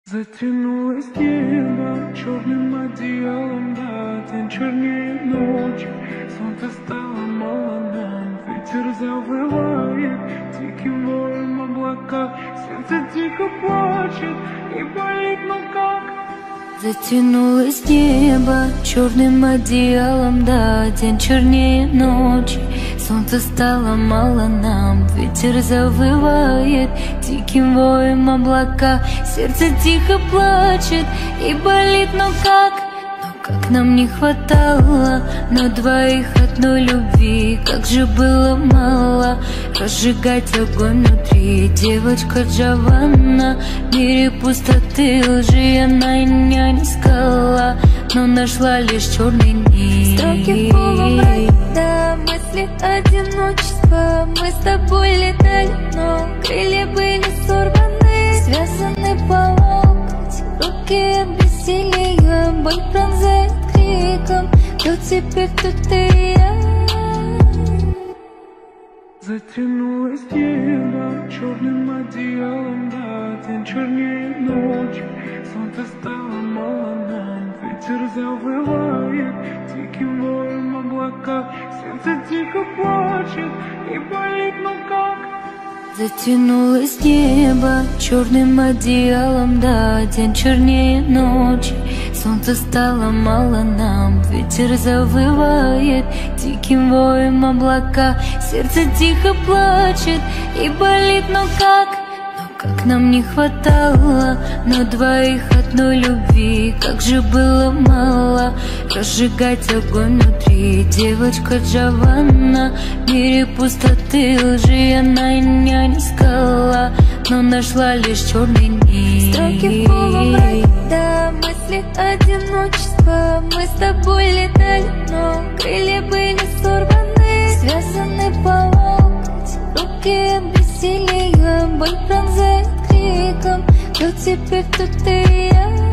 Затянулось небо черным одеялом, да, день чернее ночи, солнце стало мало нам, ветер завывает диким воем облака, сердце тихо плачет и болит, но как? Затянулось небо черным одеялом, да, день чернее ночи, солнце стало мало нам, ветер завывает диким воем облака, сердце тихо плачет и болит, но как нам не хватало на двоих одной любви, как же было мало разжигать огонь внутри. Девочка Джованна, в мире пустоты лжи я на меня не искала, но нашла лишь черный нить. Строки в полумраке, да, мысли одиночества. Мы с тобой летали, но крылья были сорваны, связаны по локоть, руки от бессилия, боль пронзает криком. Кто теперь, кто ты и я? Затянулось небо черным одеялом, да, день чернее ночи, солнце стало мало нам, ветер завывает диким воем облака, сердце тихо плачет и болит, но как? Затянулось небо черным одеялом, да, день чернее ночи, солнце стало мало нам, ветер завывает диким воем облака, сердце тихо плачет и болит, но как нам не хватало на двоих одной любви, как же было мало разжигать огонь внутри. Девочка Джованна, в мире пустоты лжи я на меня не искала, но нашла лишь черный нить. Строки в полумраке, да, мысли одиночества. Мы с тобой летали, но крылья были сорваны, связаны по локоть, руки от бессилия, боль пронзает криком. Кто теперь, кто ты и я?